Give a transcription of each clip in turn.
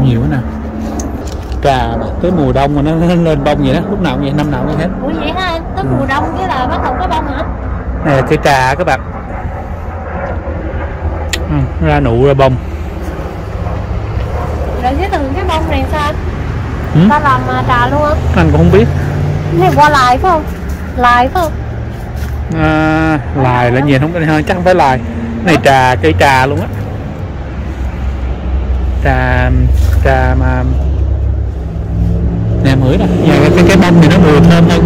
bông nhiều quá nè. Trà mà tới mùa đông mà nó lên bông vậy đó, lúc nào cũng vậy, năm nào cũng vậy hết. Ủa vậy hả? Tới mùa đông cái là bắt đầu có bông hả? Này là cây trà các bạn. Ra nụ ra bông. Rồi cái thường cái bông này sao? Ta làm trà luôn không? Anh cũng không biết. Cái này qua lài phải không? Lài phải không? Lài là gì không, chắc không phải lài. Này trà, cây trà luôn á. Trà mà nè ngửi nè, cái bông thì nó mùi thơm hơn.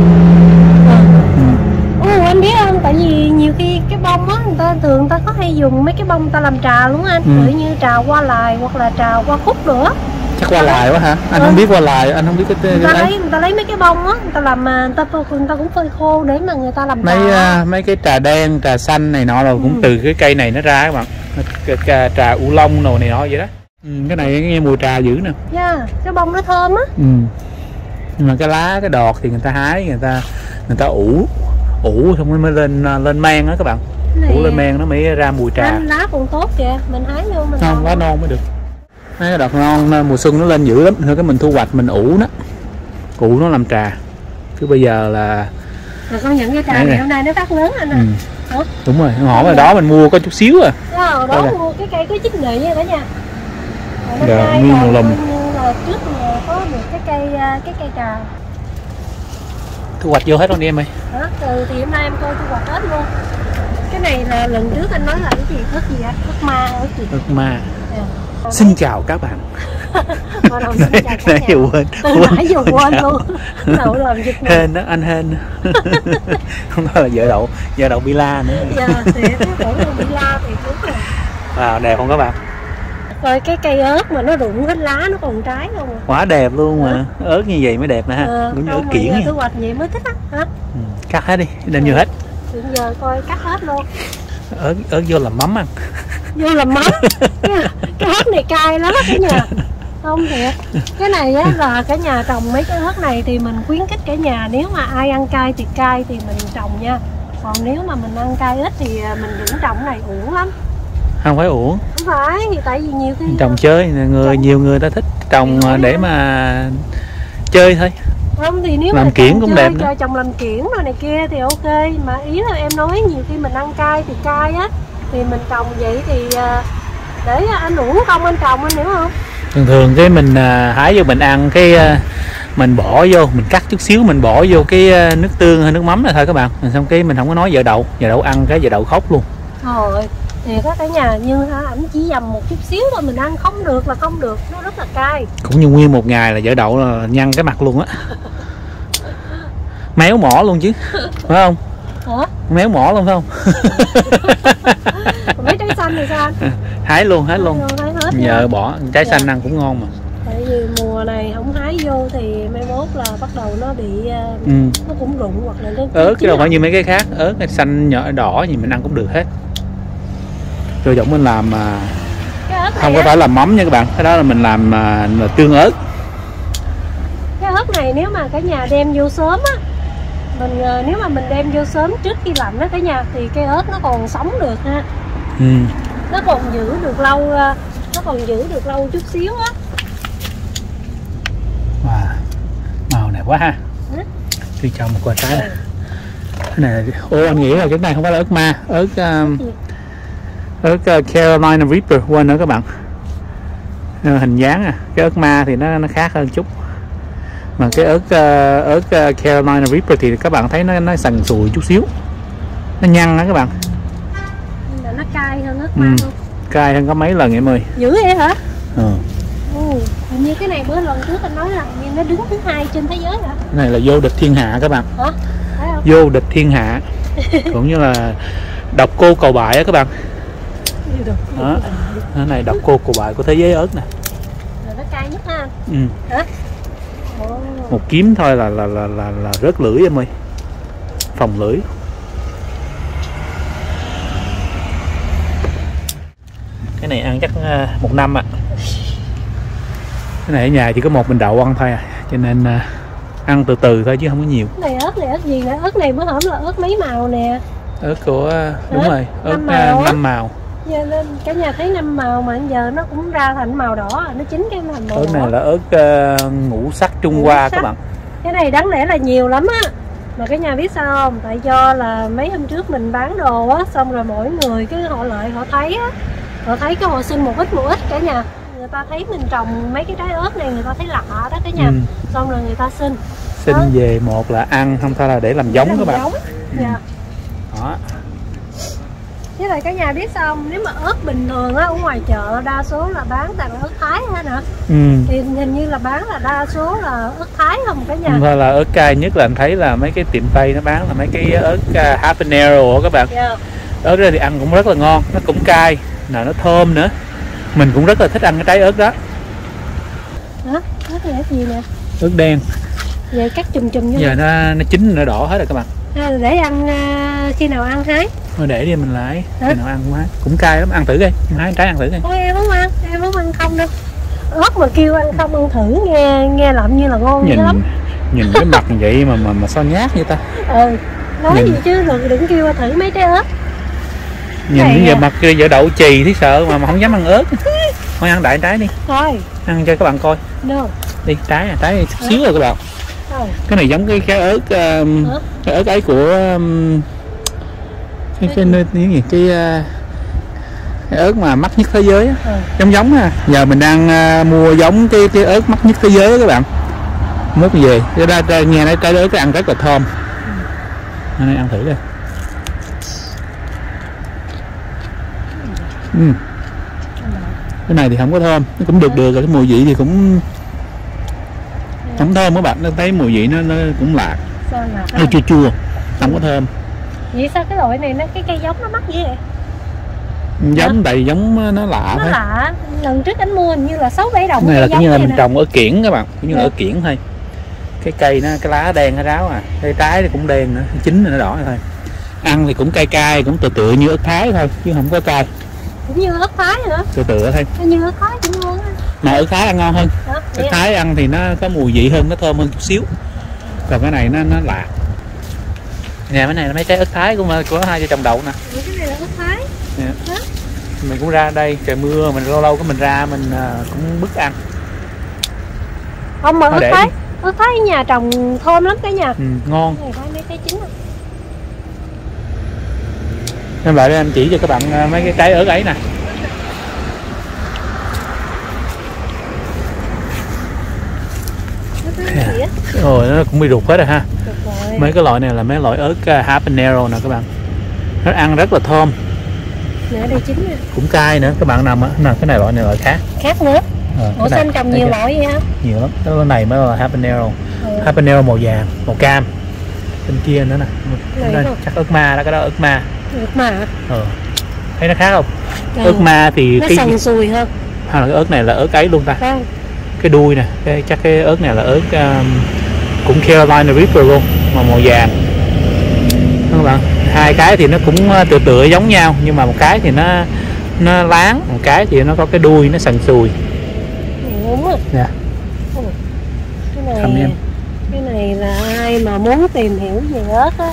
Anh biết không, tại vì nhiều khi cái bông á người ta có hay dùng mấy cái bông người ta làm trà luôn anh. Ví như trà hoa lài hoặc là trà hoa cúc nữa. Chắc hoa lài quá hả? Anh không biết hoa lài, anh không biết cái người ta lấy mấy cái bông á, người ta làm người ta cũng phơi khô để mà người ta làm trà. Mấy cái trà đen, trà xanh này nọ rồi cũng từ cái cây này nó ra các bạn. Trà u long đồ này nọ vậy đó. Cái này nghe mùi trà dữ nè. Cái bông nó thơm á. Nhưng mà cái lá, cái đọt thì người ta hái, người ta ủ xong mới lên men đó các bạn. Ủ lên men nó mới ra mùi trà. Lá còn tốt kìa, mình hái vô mình không, lá non mới được. Mấy cái đọt non mùa xuân nó lên dữ lắm, thôi cái mình thu hoạch mình ủ nó làm trà. Cứ bây giờ là công nhận cái trà này hôm nay nó phát lớn anh ạ. Đúng rồi, ngõ ở đó mình mua có chút xíu à. Đó mua cái cây có chích nghị vậy đó nha. Giờ nguyên một lùm. Trước có được cái cây trà. Thu hoạch vô hết luôn đi em ơi. Từ thì hôm nay em coi thu hoạch hết luôn. Cái này là lần trước anh nói là cái gì? Ớt gì á? Ớt ma, ớt gì? Ớt ma. Xin chào các bạn. Nãy giờ quên. Nãy giờ quên luôn. Đậu làm việc này. Hên đó, anh hên. Không nói là vợ đậu Bila nữa. Dạ, thiệt, cái đậu Bila thì đúng rồi. Wow, đẹp không các bạn? Rồi cái cây ớt mà nó rụng hết lá nó còn trái không à? Quá đẹp luôn mà. Ớt như vậy mới đẹp nè ha. Đúng ớt kiển nha. Thu hoạch vậy mới thích á. Cắt hết đi, đem vô hết. Hiện giờ coi cắt hết luôn. Ớt vô làm mắm ăn. Vô làm mắm. Cái ớt này cay lắm cả nhà. Không thiệt. Cái này á là cả nhà trồng mấy cái ớt này thì mình khuyến khích cả nhà, nếu mà ai ăn cay thì mình trồng nha. Còn nếu mà mình ăn cay ít thì mình vẫn trồng cái này uổng lắm. Không phải uổng. Không phải, thì tại vì nhiều khi trồng chơi, nhiều người ta thích trồng để mà chơi thôi. Không thì nếu làm mà kiển cũng đẹp cho trồng làm kiển rồi này kia thì ok, mà ý là em nói nhiều khi mình ăn cay thì cay á, thì mình trồng vậy thì để anh uổng công anh trồng, anh hiểu không? Thường cái mình hái vô mình ăn cái mình bỏ vô, mình cắt chút xíu mình bỏ vô cái nước tương hay nước mắm này thôi các bạn, xong cái mình không có nói vợ đậu ăn cái vợ đậu khóc luôn. Rồi thì có cả nhà như ảnh chỉ dầm một chút xíu thôi mình ăn không được là không được, nó rất là cay. Cũng như nguyên một ngày là vợ đậu là nhăn cái mặt luôn á. Méo mỏ luôn chứ, phải không? Hả? Méo mỏ luôn phải không? Mấy trái xanh thì sao? Hái luôn. Hái Nhờ bỏ trái xanh ăn cũng ngon mà. Tại vì mùa này không hái vô thì mai mốt là bắt đầu nó bị nó cũng rụng hoặc là nó ớt chứ đâu phải như mấy cái khác, ớt cái xanh nhỏ đỏ gì mình ăn cũng được hết. Rồi giống mình làm không có phải làm mắm nha các bạn, cái đó là mình làm là tương ớt. Cái ớt này nếu mà cả nhà đem vô sớm á, nếu mà mình đem vô sớm trước khi lạnh đó cả nhà, thì cái ớt nó còn sống được ha. Nó còn giữ được lâu, chút xíu á. Wow, màu này quá ha. Tôi cho một quả trái này. Cái này anh nghĩ là cái này không phải là ớt ma, ớt Carolina Reaper, quên nữa các bạn. Hình dáng cái ớt ma thì nó khác hơn chút. Mà cái ớt Carolina Reaper thì các bạn thấy nó sần sùi chút xíu, nó nhăn đó các bạn. Là nó cay hơn ớt ma luôn. Cay hơn có mấy lần em ơi. Dữ vậy hả? Hình như cái này bữa lần trước anh nói là như nó đứng thứ 2 trên thế giới hả? Cái này là vô địch thiên hạ các bạn. Hả? Thấy không? Vô địch thiên hạ. Cũng như là độc cô cầu bại á các bạn. Đó. Cái này độc cô cầu bại của thế giới ớt nè. Là nó cay nhất ha. Hả? Một kiếm thôi là rớt lưỡi em ơi. Phòng lưỡi. Cái này ăn chắc 1 năm ạ. Cái này ở nhà chỉ có một mình đậu ăn thôi à, cho nên ăn từ từ thôi chứ không có nhiều. Cái này ớt gì nè? Ớt này mới hổm là ớt mấy màu nè. Ớt của đúng rồi, ớt 5 màu. Giờ nên cả nhà thấy 5 màu mà giờ nó cũng ra thành màu đỏ, nó chín cái thành màu ớt đỏ. này là ớt ngũ sắc Trung Hoa các bạn. Cái này đáng lẽ là nhiều lắm á, mà cả nhà biết sao không? Tại do là mấy hôm trước mình bán đồ á, xong rồi mỗi người cái họ lại họ thấy á, họ thấy cái họ xin một ít cả nhà. Người ta thấy mình trồng mấy cái trái ớt này người ta thấy lạ đó cả nhà. Xong rồi người ta xin đó. Về một là ăn, không thôi là để làm giống các bạn. Giống. Dạ. Đó. Với lại cả nhà biết sao không? Nếu mà ớt bình thường á, ở ngoài chợ đa số là bán toàn ớt Thái hết nè. Thì hình như là bán là đa số là ớt Thái không cả nhà. Thôi là ớt cay nhất là anh thấy là mấy cái tiệm Tây nó bán là mấy cái ớt habanero các bạn. Yeah. Ớt đó thì ăn cũng rất là ngon, nó cũng cay, là nó thơm nữa. Mình cũng rất là thích ăn cái trái ớt đó. Hả? Ớt này gì nè? Ớt đen. Vậy cắt chùm như giờ nó chín nó đỏ hết rồi các bạn. Để ăn khi nào ăn hái? Thôi để đi mình lại. Khi nào ăn hái. Cũng cay lắm, ăn thử đi. Hái trái ăn thử đi. Ôi em không ăn không đâu. Ớt mà kêu ăn không ăn thử nghe làm như là ngon dữ lắm. Nhìn cái mặt vậy mà sao nhát vậy ta? Nói gì chứ đừng kêu thử mấy trái ớt. Nhìn giờ mặt kia giờ đậu chì thấy sợ mà không dám ăn ớt. Thôi ăn đại trái đi. Thôi. Ăn cho các bạn coi. No. Đi trái chút xíu rồi các bạn. Cái này giống cái ớt cái ớt ấy của cái nơi gì cái ớt mà mắc nhất thế giới á. Giống giờ mình đang mua giống cái ớt mắc nhất thế giới đó các bạn. Mốt về ra nghe nói trái ớt cái ăn rất là thơm. Này ăn thử đây. Cái này thì không có thơm, nó cũng được rồi, cái mùi vị thì cũng không thơm các bạn, nó thấy mùi vị nó cũng lạc, nó chua không có thơm. Vậy sao cái loại này cái cây giống nó mắc vậy? Giống tại giống nó lạ thôi. Nó lạ, lần trước anh mua hình như là 6-7 đồng. Cái này là cũng như là mình trồng ở kiển các bạn, cũng như là ở kiển thôi. Cái cây nó cái lá đen cái ráo cây trái thì cũng đen nữa, chín rồi nó đỏ thôi. Ăn thì cũng cay cũng tựa như ớt Thái thôi chứ không có cay. Cũng như ớt Thái nữa. Tựa thôi. Như ớt Thái cũng ngon á. Mà ớt Thái ăn ngon hơn. Ớt Thái ăn thì nó có mùi vị hơn, nó thơm hơn chút xíu. Còn cái này nó lạ. Nè cái này là mấy trái ớt Thái của hai vợ chồng đậu nè. Cái này là ớt Thái. Mình cũng ra đây trời mưa mình lâu có mình ra mình cũng bứt ăn. Không mà ớt Thái ở nhà trồng thơm lắm cả nhà. Ngon. Này mấy trái chín rồi. Nên lại đây anh chỉ cho các bạn mấy cái trái ớt ấy nè. Rồi nó cũng bị rụt hết rồi ha. Rồi. Mấy cái loại này là mấy loại ớt habanero nè các bạn. Nó ăn rất là thơm. Nè đây chín nè. Cũng cay nữa các bạn nè, cái này loại này loại khác. Khác nữa. Ủa xanh trồng nhiều loại vậy hả? Nhiều lắm. Cái này mới là habanero. Habanero màu vàng, màu cam. Bên kia nữa nè. Đây, chắc ớt ma đó, cái đó ớt ma. Ớt ma hả? Thấy nó khác không? Ớt ma thì nó sần sùi hơn. Hay là cái ớt này là ớt ấy luôn ta? Cái đuôi nè, chắc cái ớt này là ớt cũng Carolina Reaper luôn, mà màu vàng. Các bạn, hai cái thì nó cũng tựa giống nhau, nhưng mà một cái thì nó láng, một cái thì nó có cái đuôi nó sần sùi. Đúng rồi. Dạ. Cái này là ai mà muốn tìm hiểu về ớt á,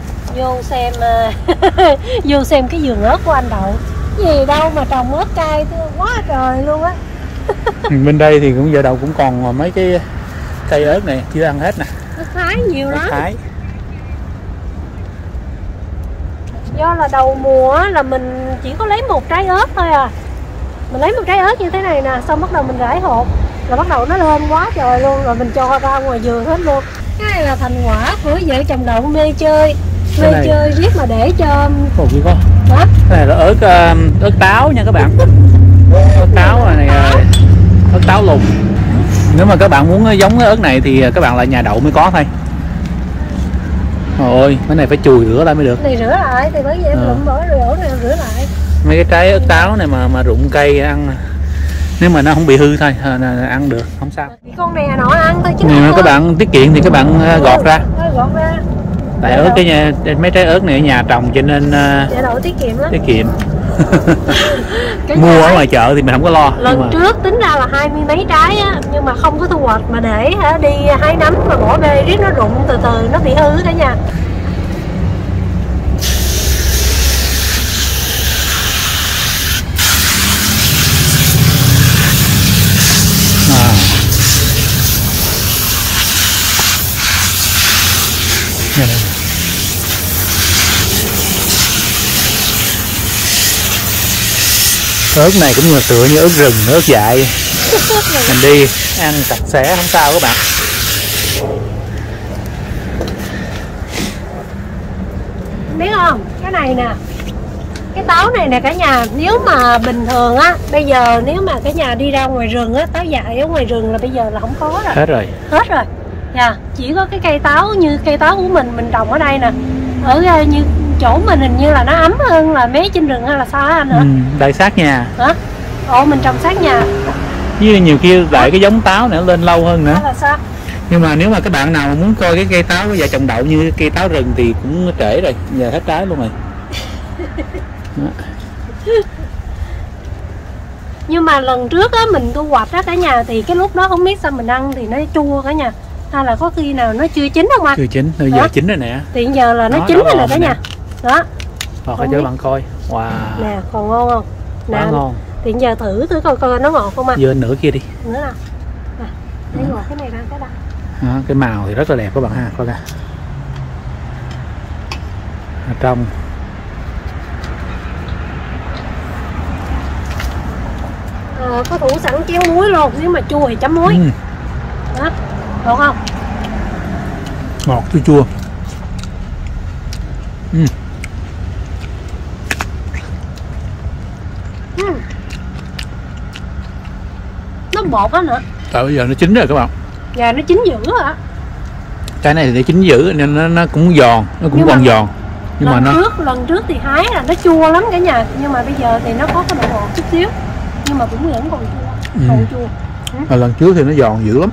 vô xem cái vườn ớt của anh Đậu. Gì đâu mà trồng ớt cay quá trời luôn á. Bên đây thì cũng giờ đầu cũng còn mấy cái cây ớt này chưa ăn hết nè. Ớt Thái nhiều lắm. Thái. Do là đầu mùa là mình chỉ có lấy một trái ớt thôi à. Mình lấy một trái ớt như thế này nè, xong bắt đầu mình rải hột, rồi bắt đầu nó lên quá trời luôn, rồi mình cho ra ngoài vườn hết luôn. Cái này là thành quả của vợ chồng Đậu mê chơi riết mà để cho. Ồ gì con? Hả? Cái này là ớt táo nha các bạn. Ớt táo này ớt táo lùn. Nếu mà các bạn muốn giống cái ớt này thì các bạn là nhà Đậu mới có thôi. Ôi, cái này phải chùi rửa lại mới được. Này rửa lại thì bởi vì em lụm bỏ rồi ổ này rửa lại. Mấy cái trái ớt táo này mà rụng cây ăn, nếu mà nó không bị hư thôi ăn được, không sao. Con này nọ ăn thôi chứ. Nếu các bạn tiết kiệm thì các bạn gọt ra. Gọt ra. Tại ớt mấy trái ớt này ở nhà trồng cho nên Đậu tiết kiệm lắm. Tiết kiệm. Mua ở ngoài chợ thì mình không có lo. Lần trước tính ra là 20 mấy trái á, nhưng mà không có thu hoạch mà để đi hái nấm mà bỏ bê riết nó rụng từ từ nó bị hư cả nhà. Ớt này cũng như tựa như ớt rừng, ớt dại. Mình đi ăn sạch sẽ không sao các bạn. Biết không, cái này nè, cái táo này nè cả nhà, nếu mà bình thường á, bây giờ nếu mà cả nhà đi ra ngoài rừng á, táo dại ở ngoài rừng là bây giờ là không có rồi. Hết rồi. Hết rồi. Dạ, chỉ có cái cây táo như cây táo của mình trồng ở đây nè. Ở như chỗ mình hình như là nó ấm hơn là mấy trên rừng hay là sao anh hả? Đây sát nhà. Hả? Ồ, mình trồng sát nhà. Với nhiều kia lại cái giống táo này nó lên lâu hơn nữa. Hay là sao? Nhưng mà nếu mà các bạn nào mà muốn coi cái cây táo và trồng đậu như cây táo rừng thì cũng trễ rồi, giờ hết trái luôn rồi. Nhưng mà lần trước á mình thu hoạch á cả nhà, thì cái lúc đó không biết sao mình ăn thì nó chua cả nhà, hay là có khi nào nó chưa chín không anh? Chưa chín, bây giờ chín rồi nè. Thì giờ là nó chín rồi nè cả nhà. Đó. Rồi cho các bạn coi. Wow. Nè, còn ngon không? Quá ngon. Thì giờ thử coi nó ngọt không anh? Dưa nửa kia đi. Nữa nè. Lấy ngọt cái này ra cái đó. Đó, cái màu thì rất là đẹp các bạn ha, coi kìa. Ở trong có thủ sẵn chén muối luôn, nếu mà chua thì chấm muối. Đó, được không? Ngọt chua chua. Nó bột á nữa. Tại bây giờ nó chín rồi các bạn. Dạ, nó chín dữ rồi. Cái này thì để chín dữ nên nó cũng giòn, nó cũng còn giòn. Nhưng mà lần trước thì hái là nó chua lắm cả nhà, nhưng mà bây giờ thì nó có cái độ ngọt chút xíu, nhưng mà cũng vẫn còn chua. Còn chua. Lần trước thì nó giòn dữ lắm.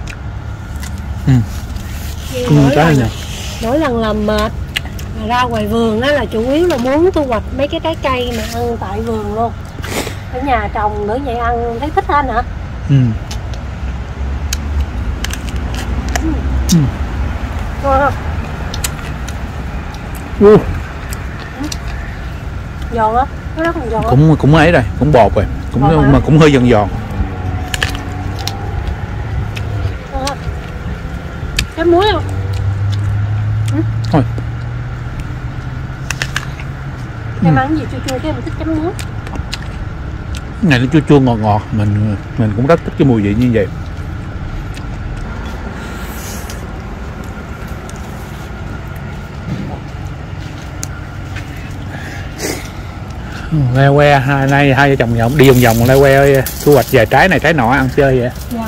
Cái này nè. Mỗi lần làm mệt ra ngoài vườn đó là chủ yếu là muốn thu hoạch mấy cái trái cây mà ăn tại vườn luôn. Ở nhà trồng nữa vậy ăn thấy thích hơn hả? Ngon không? Giòn á, nó rất là giòn. Cũng ấy rồi, cũng bột rồi, mà cũng hơi giòn giòn. Chấm muối không? Thôi. Em ăn gì chua chua cái mình thích chấm muối. Cái này nó chua chua ngọt ngọt, mình cũng rất thích cái mùi vị như vậy. Le que hai vợ chồng nhộng đi vòng vòng le que thu hoạch vài trái này trái nọ ăn chơi vậy. Dạ.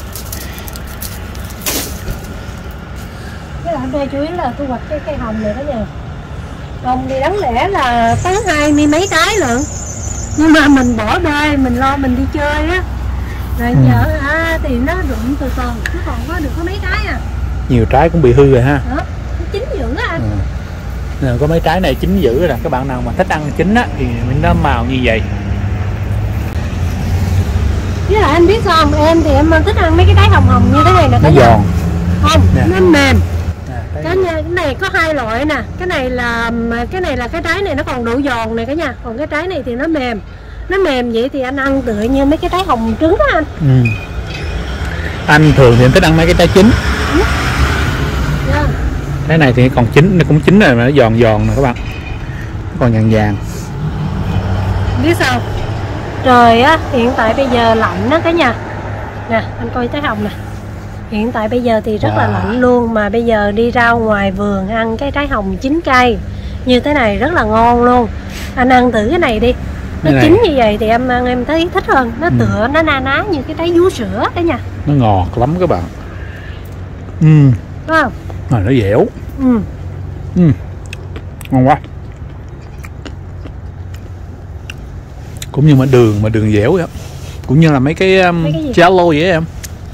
Cái là đây chủ yếu là thu hoạch cái cây hồng này đó nha. Hồng thì đáng lẽ là tới 20 mấy trái lận, nhưng mà mình bỏ bê, mình lo mình đi chơi á, rồi giờ thì nó rụng từ từ, chứ còn có được có mấy trái à. Nhiều trái cũng bị hư rồi ha. Đó, nó chín dữ á anh. Có mấy trái này chín dữ rồi nè, các bạn nào mà thích ăn chín á thì nó màu như vậy. Với lại anh biết sao không, em thì em thích ăn mấy cái trái hồng hồng như thế này nè. Nó giòn không nè. Nó mềm. Cái này có hai loại nè, cái này là cái trái này nó còn độ giòn này cả nhà, còn cái trái này thì nó mềm. Nó mềm vậy thì anh ăn tựa như mấy cái trái hồng trứng đó anh. Anh thường thì anh thích ăn mấy cái trái chín. Cái này thì còn chín, nó cũng chín rồi mà nó giòn giòn nè các bạn, nó còn vàng vàng. Biết sao trời á, hiện tại bây giờ lạnh đó cả nhà nè, anh coi trái hồng nè, hiện tại bây giờ thì rất là lạnh luôn, mà bây giờ đi ra ngoài vườn ăn cái trái hồng chín cây như thế này rất là ngon luôn. Anh ăn thử cái này đi, nó chín như vậy thì em ăn em thấy thích hơn, nó tựa nó na ná như cái trái vú sữa cả nhà. Nó ngọt lắm các bạn. Đúng không? Mà nó dẻo. Ngon quá. Cũng như mà đường dẻo vậy, cũng như là mấy cái jello vậy em.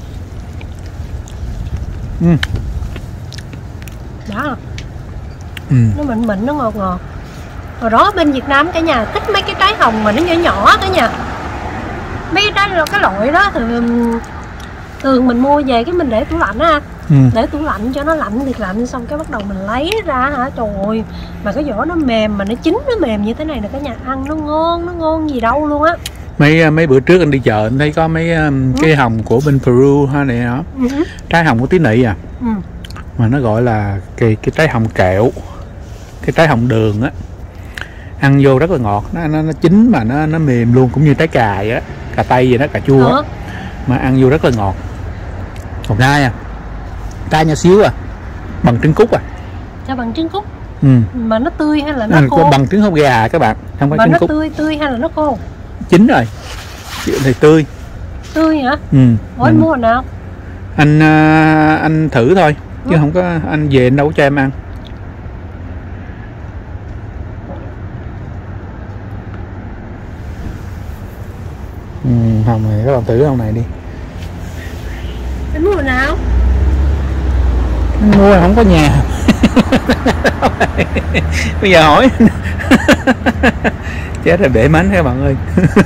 Đó. Nó mịn nó ngọt ngọt. Hồi đó bên Việt Nam cả nhà thích mấy cái trái hồng mà nó nhỏ nhỏ cả nhà. Mấy cái trái cái loại đó thì thường mình mua về cái mình để tủ lạnh á. Để tủ lạnh cho nó lạnh thiệt lạnh, xong cái bắt đầu mình lấy ra hả, trời ơi, mà cái vỏ nó mềm mà nó chín nó mềm như thế này nè cả nhà, ăn nó ngon gì đâu luôn á. Mấy bữa trước anh đi chợ anh thấy có mấy cái hồng của bên Peru ha này hả, trái hồng của tí nị à, mà nó gọi là cái trái hồng kẹo, cái trái hồng đường á. ăn vô rất là ngọt, nó chín mà nó mềm luôn, cũng như trái cà vậy á, cà tây vậy đó, cà chua mà ăn vô rất là ngọt. Còn cay nhỏ xíu à, bằng trứng cút à. Sao bằng trứng cút? Ừ. Mà nó tươi hay là nó khô? Bằng trứng hốc gà các bạn, không phải mà trứng nó cút. tươi hay là nó khô? Chín rồi, thì tươi. Tươi hả? Ừ. Ủa mua nào? Anh thử thôi chứ không có, anh về anh đâu có cho em ăn. Hồng này các bạn thử hồng này đi. Anh mua nào? Mua không có nhà. Bây giờ hỏi. Chết rồi, để mến các bạn ơi.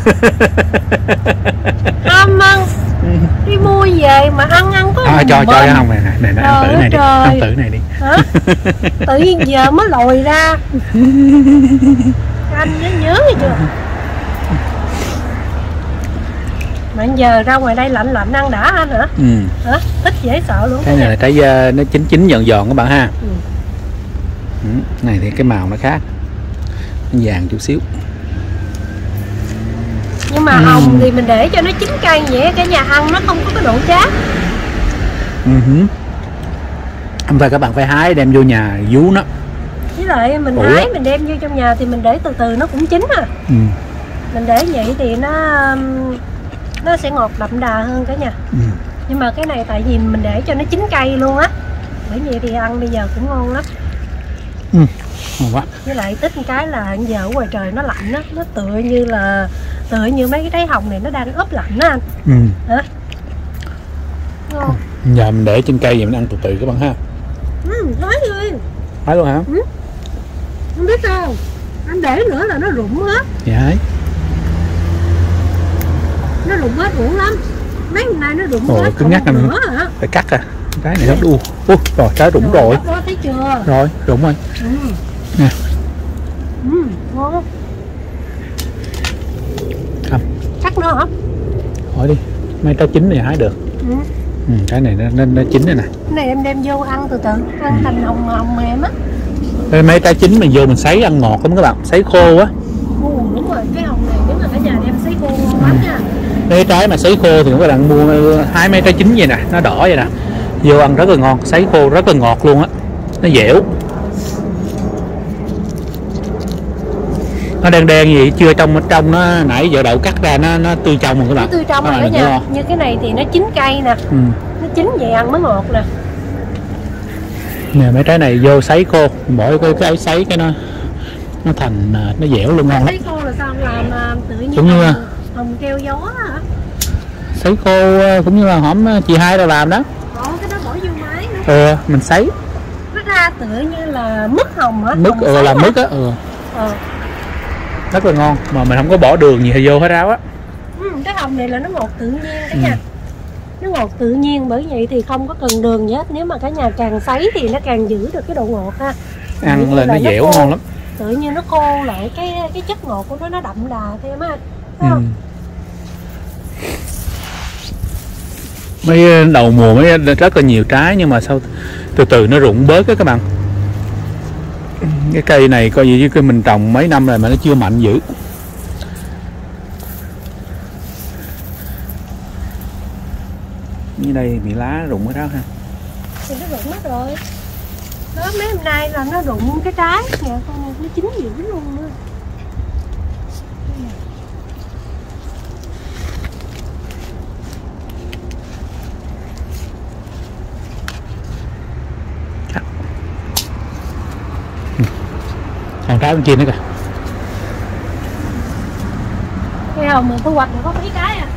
Không ăn. Đi mua về mà ăn có cho cái hồng này nè, ăn thử này đi, ăn thử này đi. Hả? Tự nhiên giờ mới lòi ra. Anh nhớ chưa? Mà giờ ra ngoài đây lạnh ăn đã anh hả? Hả? Thích dễ sợ luôn. Cái này là trái nó chín giòn giòn các bạn ha. Này thì cái màu nó khác, nó vàng chút xíu. Nhưng mà hồng thì mình để cho nó chín cay vậy, cả nhà ăn nó không có cái độ chát. Không phải, các bạn phải hái đem vô nhà vú nó. Với lại mình hái mình đem vô trong nhà thì mình để từ từ nó cũng chín à. Mình để vậy thì nó sẽ ngọt đậm đà hơn cả nhà. Nhưng mà cái này tại vì mình để cho nó chín cay luôn á, bởi vậy thì ăn bây giờ cũng ngon lắm. Ngon quá. Với lại tích một cái là giờ ở ngoài trời nó lạnh á, nó tựa như mấy cái trái hồng này nó đang ướp lạnh á anh. Hả? Ngon. Giờ mình để trên cây vậy mình ăn từ từ các bạn ha. Nói luôn. Nói luôn hả? Không biết sao, anh để nữa là nó rụng hết. Dạ ấy. Nó rụng hết rụng lắm. Mấy hôm nay nó rụng hết. Cứng nhắc nè. Phải cắt à. Cái này nó đu. Rồi trái rụng rồi. Đó, thấy chưa? Rồi, rụng rồi. Nè. Ngon. Không. Cắt nữa hả? Hỏi đi. Mấy trái chín này hái được. Cái này nó chín rồi nè. Cái này em đem vô ăn từ từ, ăn thành hồng mềm á. Mấy trái chín mình vô mình sấy ăn ngọt lắm các bạn, sấy khô á. Đúng rồi, cái hồng này nếu mà cả nhà đem sấy khô ngon lắm nha. Mấy trái mà sấy khô thì các bạn mua hái mấy trái chín vậy nè, nó đỏ vậy nè, vô ăn rất là ngon, sấy khô rất là ngọt luôn á, nó dẻo. Nó đen gì chưa trong nó nãy giờ đậu cắt ra nó tươi trong rồi các bạn. Nó tươi trong rồi đó nha. Như cái này thì nó chín cay nè. Nó chín vậy ăn mới ngọt nè. Nè mấy trái này vô sấy khô, bỏ cái áo sấy cái nó thành nó dẻo luôn, ngon lắm. Sấy khô là sao làm tự nhiên cũng như hồng keo gió hả? Sấy khô cũng như là hổm chị Hai đâu làm đó. Cái đó bỏ vô máy nữa. Mình sấy. Nó ra tựa như là mứt hồng hả? Mứt làm mứt á. Rất là ngon mà mình không có bỏ đường gì vô hết ráo á. Cái hồng này là nó ngọt tự nhiên cả nhà. Nó ngọt tự nhiên, bởi vậy thì không có cần đường gì hết. Nếu mà cả nhà càng sấy thì nó càng giữ được cái độ ngọt ha. Ăn lên nó dẻo ngon lắm. Tự nhiên nó khô lại cái chất ngọt của nó đậm đà thêm á. Thấy không? Mấy đầu mùa mới rất là nhiều trái nhưng mà sau từ từ nó rụng bớt á các bạn. Cái cây này coi như cái mình trồng mấy năm rồi mà nó chưa mạnh dữ. Như đây bị lá rụng hết đó ha. Thì nó rụng hết rồi. Đó, mấy hôm nay là nó rụng cái trái nè, con này nó chín dữ luôn nữa. Còn trái bên kia nữa kìa. Cái hồng mình thu hoạch được có mấy cái à.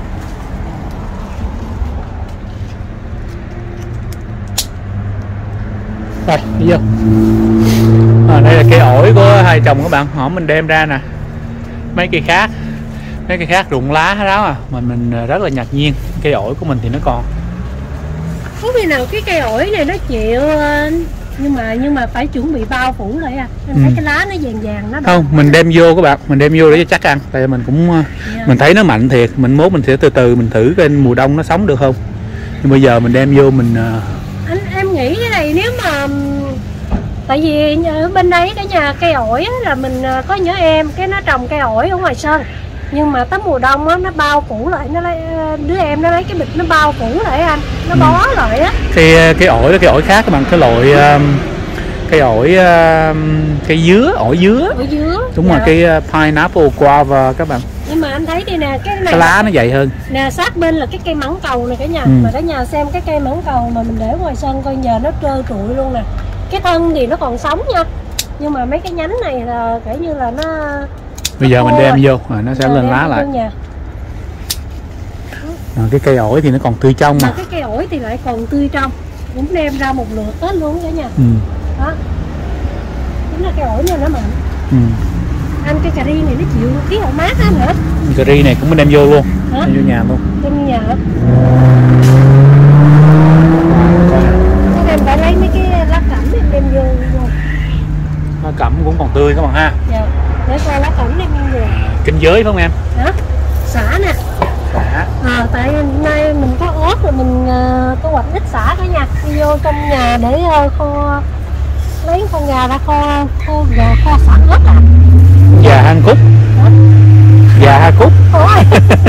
Rồi, đi vô. Đây là cây ổi của hai chồng các bạn, hổm mình đem ra nè. Mấy cây khác rụng lá hết ráo à, mà mình rất là ngạc nhiên, cây ổi của mình thì nó còn. Có khi nào cái cây ổi này nó chịu, nhưng mà phải chuẩn bị bao phủ lại à. Em thấy cái lá nó vàng nó đỏ. Không, mình đem vô các bạn, mình đem vô để cho chắc ăn. Tại mình cũng mình thấy nó mạnh thiệt, mốt mình sẽ từ từ mình thử cái mùa đông nó sống được không. Nhưng bây giờ mình đem vô mình em nghĩ cái này nếu mà Tại vì ở bên đấy cái nhà cây ổi á, là mình có nhớ em cái nó trồng cây ổi ở ngoài sân, nhưng mà tới mùa đông á, nó bao phủ lại, nó lấy đứa em nó lấy cái bịch nó bao phủ lại anh, nó bó lại á. Cây ổi là cây ổi khác các bạn, cái loại cây ổi cây dứa, ổi dứa. Ổi dứa. Đúng rồi, cái pineapple guava các bạn. Nhưng mà anh thấy đi nè, cái này Cái lá nó dày hơn. nè, sát bên là cái cây mãng cầu này cả nhà. Mà cả nhà xem cái cây mãng cầu mà mình để ngoài sân coi giờ nó trơ trụi luôn nè. Cái thân thì nó còn sống nha, nhưng mà mấy cái nhánh này là kể như là nó bây giờ mình đem vô rồi nó sẽ lên lá lại. Cái cây ổi thì nó còn tươi trong mà. Cái cây ổi thì lại còn tươi trong, cũng đem ra một lượt hết luôn cả nhà. Đó, chính là cây ổi này nó mặn. Ăn cái cà ri này nó chịu khí hậu mát á hả? Cà ri này cũng mới đem vô luôn. Hả? Đem vô nhà luôn. Đem vô nhà hả? Em phải lấy mấy cái lá cẩm đem vô luôn. Lá cẩm cũng còn tươi các bạn ha. Dạ, để coi lá cẩm đem vô. Kinh giới phải không em? Hả? Xả nè. Xả. Tại nay mình có ớt rồi mình có hoạch ít xả cả nhà. Đi vô trong nhà để kho, lấy con gà ra kho xả ớt à. Gà hang cúc. Hả? Gà hang cúc. Ôi.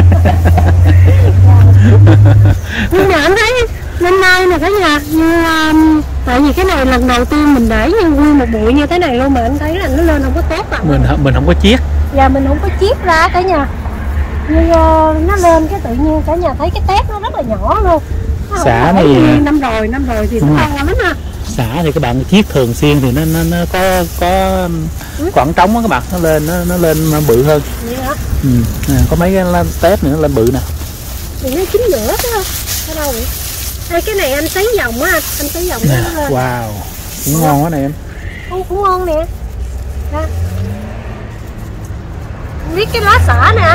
Nhưng mà anh thấy năm nay nè cả nhà, như tại vì cái này lần đầu tiên mình để như nguyên một bụi như thế này luôn, mà anh thấy là nó lên không có tốt đâu. Mình không có chiết. Dạ, mình không có chiết ra cả nhà. Như nó lên cái tự nhiên cả nhà thấy cái tép nó rất là nhỏ luôn. Xả này năm rồi thì nó to lắm ha. Xả thì các bạn chiết thường xuyên thì nó có khoảng trống á các bạn, nó lên bự hơn. Vậy hả? Có mấy cái tép nữa nó lên bự nè. Thì nó chín giữa đó. Ở đâu vậy? Cái này anh sấy vòng á anh sấy vòng nè, nó lên. wow, cũng ngon quá nè em. Cũng ngon nè. Đó. Biết cái lá xả nè anh.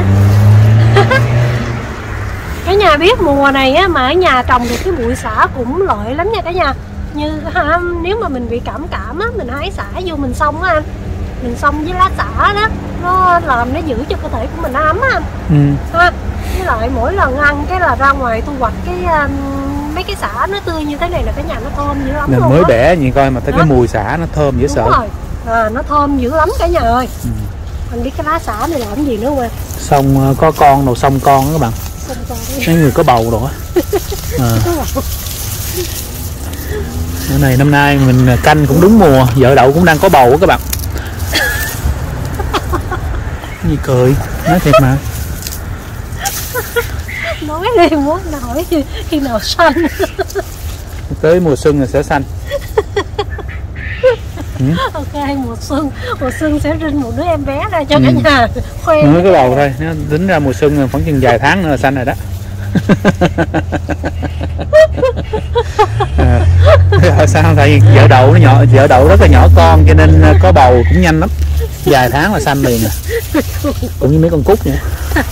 Cả nhà biết mùa này á, mà ở nhà trồng được cái bụi xả cũng lợi lắm nha cả nhà. Như nếu mà mình bị cảm á, mình hái xả vô mình xông á anh, mình xông với lá xả đó, nó làm nó giữ cho cơ thể của mình nó ấm á. Ha. Với lại mỗi lần ăn cái là ra ngoài thu hoạch cái mấy cái xả nó tươi như thế này là cả nhà nó thơm dữ lắm luôn. Mới bẻ nhìn coi mà thấy cái mùi xả nó thơm dễ sợ. Đúng rồi. Nó thơm dữ lắm cả nhà ơi. Anh biết cái lá xả này làm gì nữa không em? Xong có con đầu xong con đó các bạn. Mấy người có bầu rồi á. Cái này năm nay mình canh cũng đúng mùa, vợ đậu cũng đang có bầu á các bạn. Gì cười, nói thiệt mà. Nói đi, muốn hỏi khi nào xanh. Tới mùa xuân là sẽ xanh. Ok, mùa xuân sẽ rinh một đứa em bé ra cho cả nhà khoe. Mới có bầu thôi, nó tính ra mùa xuân khoảng chừng vài tháng nữa là xanh rồi đó. Sao? Tại vì vợ đậu rất là nhỏ con cho nên có bầu cũng nhanh lắm, vài tháng là xanh liền à. Cũng như mấy con cút vậy.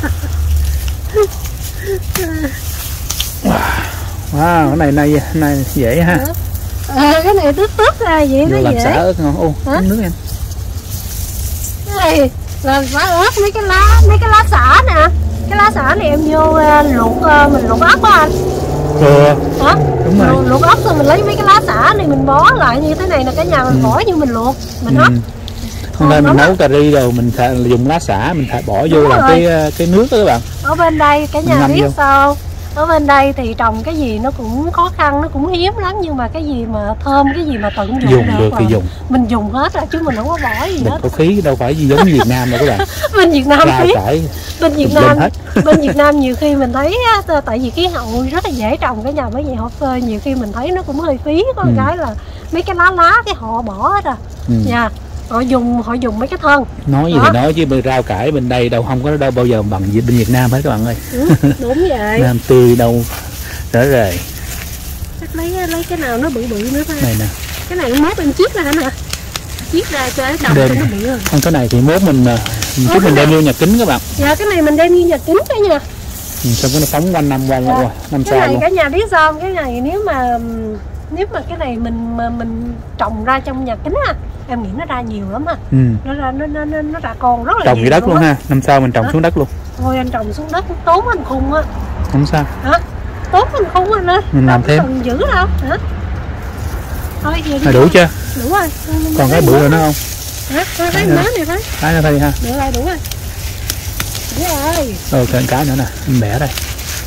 Wow, cái này dễ ha. Cái này tướp ra vậy nó làm dễ. xả ớt ngon. Uống nước em. Cái này làm xả ớt, mấy cái lá xả nè. Cái lá xả này em vô mình luộc ốc á anh. Hả? Đúng rồi. Luộc ốc rồi mình lấy mấy cái lá xả này mình bó lại như thế này là cả nhà mình bỏ như mình luộc, mình hấp. Hôm nay mình nấu cà ri rồi mình dùng lá xả mình bỏ vô làm cái nước đó các bạn. Ở bên đây cả nhà biết sao? Ở bên đây thì trồng cái gì nó cũng khó khăn, nó cũng hiếm lắm, nhưng mà cái gì mà thơm, cái gì mà tận dụng được thì dùng. Mình dùng hết rồi chứ mình không có bỏ gì hết. Có khí đâu phải gì giống như Việt Nam đâu các bạn. Bên Việt Nam khí. Bên Việt Nam nhiều khi mình thấy tại vì khí hậu rất là dễ trồng cả nhà, bởi vì họ phơi nhiều khi mình thấy nó cũng hơi phí, có cái là mấy cái lá cái họ bỏ hết à. Dạ. Họ dùng mấy cái thân. Nói gì thì nói chứ rau cải bên đây đâu không có đâu bao giờ bằng bên Việt Nam hết các bạn ơi. Đúng vậy. Nam tươi đâu rỡ rời. Chắc lấy cái nào nó bự nữa thôi. Này nè. Cái này mốt em chiết ra hả? Chiết ra cho cái đồng cho nó bự hơn. Không, cái này thì mốt mình đem vô nhà kính các bạn. Dạ, cái này mình đem vô nhà kính cả nhà. Xong nó phóng quanh năm sau luôn. Cái này cả nhà biết sao không? Cái này nếu mà cái này mình trồng ra trong nhà kính à, em nghĩ nó ra nhiều lắm ha. Nó ra con rất là trồng dưới đất luôn ha. Năm sau mình trồng xuống đất luôn. Thôi anh trồng xuống đất tốn anh khùng á. Không sao. Hả? Tốn anh khùng anh ơi. Mình làm thêm. Không dữ đâu hả? Thôi vậy đi. Đủ chưa? Đủ rồi. Còn cái bự rồi nữa không? Hả? Thôi cái mớ này thôi. Cái nữa thôi đi ha. Được rồi, đủ rồi. Đủ rồi. Thêm cái nữa nè, mình bẻ đây.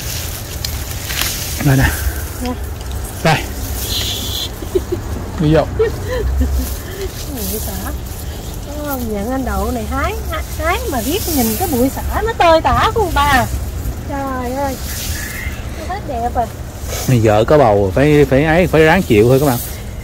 Đây nè. Đây. Đi vô. Bụi xả. Nhận anh Đậu này hái mà biết nhìn cái bụi xả nó tơi tả của bà. Trời ơi. Nó thấy đẹp rồi. Vợ có bầu phải ráng chịu thôi các bạn.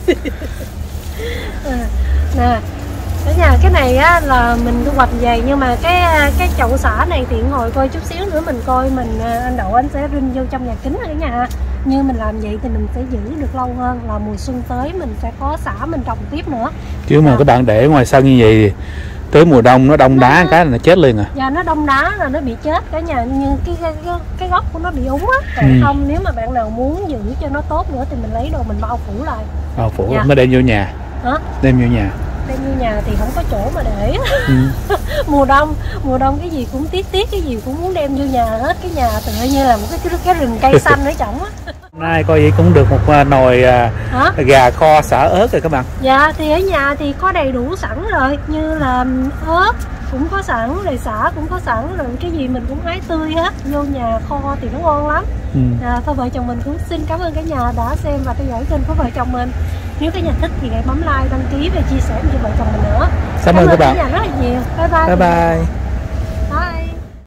Nè, ở nhà cái này á là mình thu hoạch vậy, nhưng mà cái chậu xả này thì ngồi coi chút xíu nữa mình coi anh Đậu anh sẽ rinh vô trong nhà kính ở cái nhà. Như mình làm vậy thì mình sẽ giữ được lâu hơn, là mùa xuân tới mình sẽ có xả mình trồng tiếp nữa. Chứ mà các bạn để ngoài sân như vậy thì tới mùa đông nó đông đá cái là nó chết liền à. Dạ nó đông đá là nó bị chết cả nhà, nhưng cái gốc của nó bị úng á. Còn không nếu mà bạn nào muốn giữ cho nó tốt nữa thì mình lấy đồ mình bao phủ lại. Bao phủ mới đem vô nhà. Hả? Đem vô nhà. Đem vô nhà thì không có chỗ mà để. mùa đông cái gì cũng tiếc, cái gì cũng muốn đem vô nhà hết. Cái nhà tựa như là một cái rừng cây xanh ở trong á. Hôm nay coi vậy cũng được một nồi gà kho xả ớt rồi các bạn. Dạ thì ở nhà thì có đầy đủ sẵn rồi, như là ớt cũng có sẵn rồi, xả cũng có sẵn rồi, cái gì mình cũng hái tươi hết, vô nhà kho thì nó ngon lắm. Thôi vợ chồng mình cũng xin cảm ơn cả nhà đã xem và theo dõi kênh của vợ chồng mình. Nếu cả nhà thích thì hãy bấm like, đăng ký và chia sẻ cho vợ chồng mình nữa. Cảm ơn các bạn cả nhà rất là nhiều. Bye bye. Bye bye.